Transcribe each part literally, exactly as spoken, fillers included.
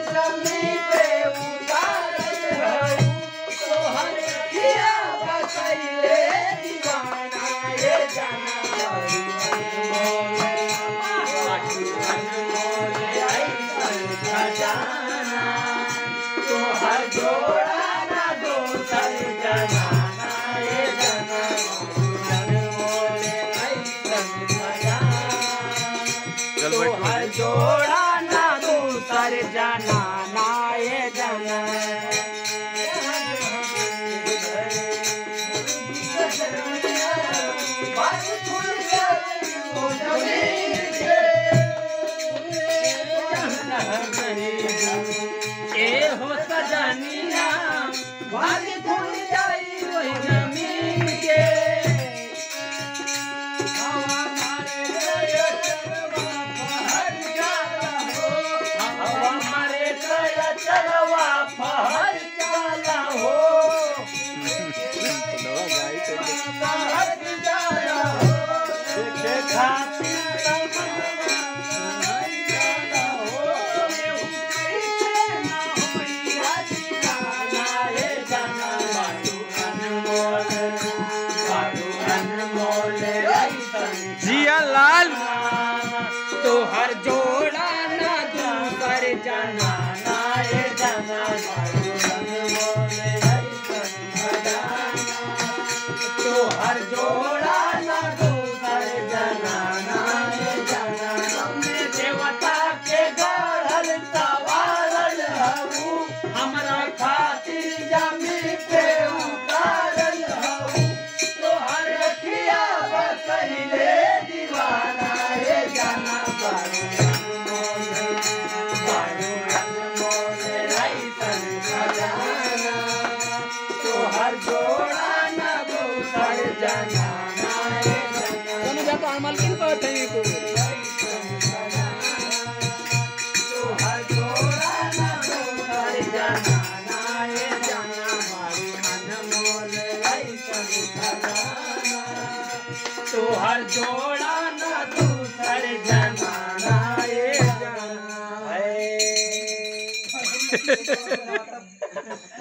जमी पे उतारल हऊ तोहर अखिया बसैले दीवाना ये जाना खजाना तोहर जोड़ा ना दोसर जनाना ये जाना तोहर जोड़ा ना दूसर जनाना ये जाना ए हो सजनिया भारी खुल जाई वही जमीन के हवा मारे हवा मारे कया चलवा फहर जाला हो फहर जाला हो देखे खातिर जिया लाल तोहर जोड़ा ना दूसर जनाना ये जाना तोहर जोड़ा ना दूसर जनाना ये जाना देवता के गढ़ल सवारल हऊ हमरा खातिर जमी पे उतारल हऊ तोहर अखिया बसैले दीवाना ये जाना बारू बारू अनमोल ऐसन खजाना तोहर जोड़ा ना दूसर जनाना ये जाना दोनों जातो मालकिन को ठही को तोहर जोड़ा ना दूसर जनाना ये जाना बारू अनमोल ऐसन खजाना तोहर जोड़ा ना दूसर जनाना ये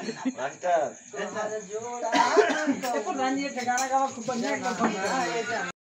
मास्टर जोड़ा